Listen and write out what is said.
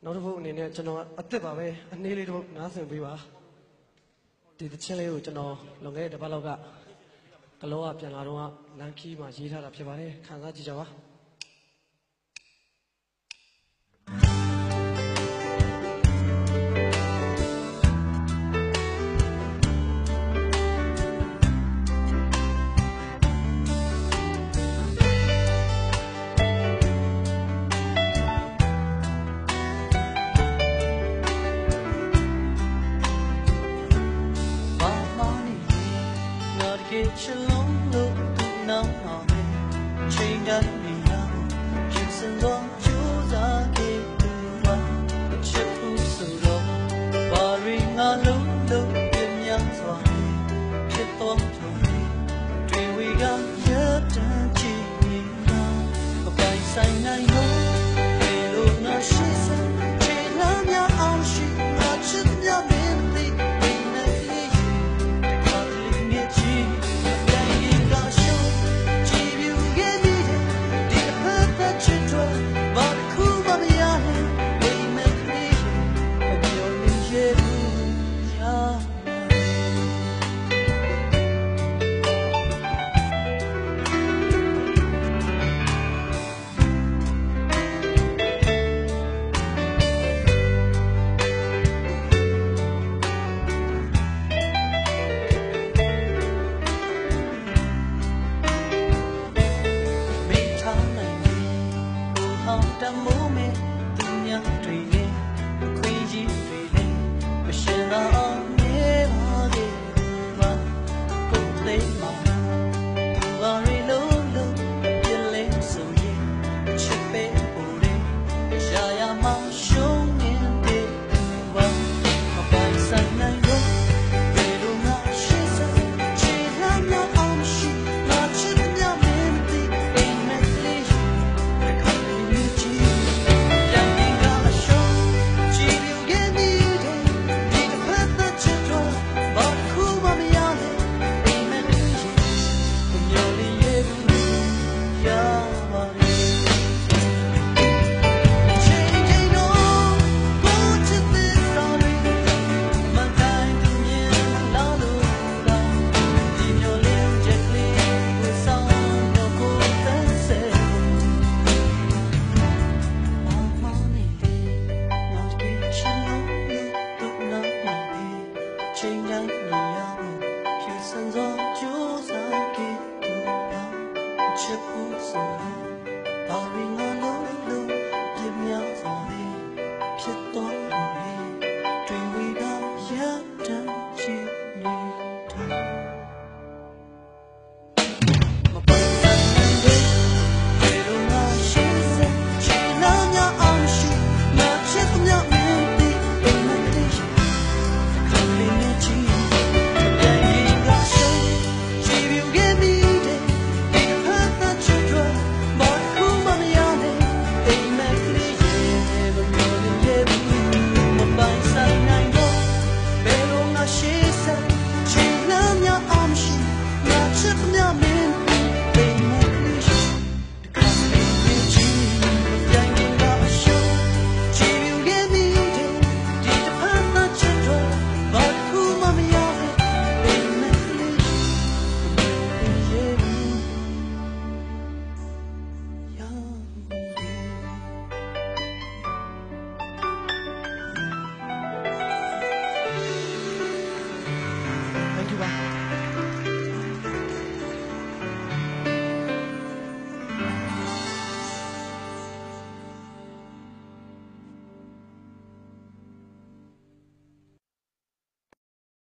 နောက်တစ်ပုတ်အနေနဲ့ကျွန်တော်အစ်စ်ပါပဲအနည်းလေးတစ်ပုတ်နားဆင်ပေးပါဒီတခြင်းလေးကိုကျွန်တော်လွန်ခဲ့တဲ့တစ်ပတ်လောက်ကကလောကပြန်လာတော့လန်ခီးမှာရေးထားတာဖြစ်ပါတယ်ခံစားကြည့်ကြပါချစ်လုံးလို့သူနောက်အောင်ပဲချိန်တိုင်းနေရဖြစ်စံသောကြိုးစားခဲ့သူပါချစ်ဖို့ဆိုတော့ဘာရီငါလုံးလို့ပြင်းများစွာဖြစ်တော့တွေ့ဝေကရတဲ့ချီနေတာအပိုင်ဆိုင်နိုင်လို့ဒီလိုငါရှိစံချေလာများအောင်ရှိငါချစ်များမင်းသိတမိုးမဲ့သူများတွေနဲ့ခွေးကြီးတွေနဲ့မရှင်တော့နေပါသေးဘူးပါကိုယ်လေးမှာဘာရီလုံးလုံးပြလဲဆိုရင်ချစ်ပေးဖို့လေရှာရမှရှုံးနေတဲ့ဘာမပိုင်ဆိုင်နိုင်တော့ဘယ်လိုမှရှိစမ်းချေလာမအောင်ရှိငါချစ်များမင်းသိအိမ်နဲ့လေးချိန်တိုင်းနေရဖို့ဖြူစံသောကြိုးစားခဲ့သူပါချစ်ဖို့ဆိုရင်ဘာရီငါလုံးလုံးပြင်းများစွာဖြစ်တော့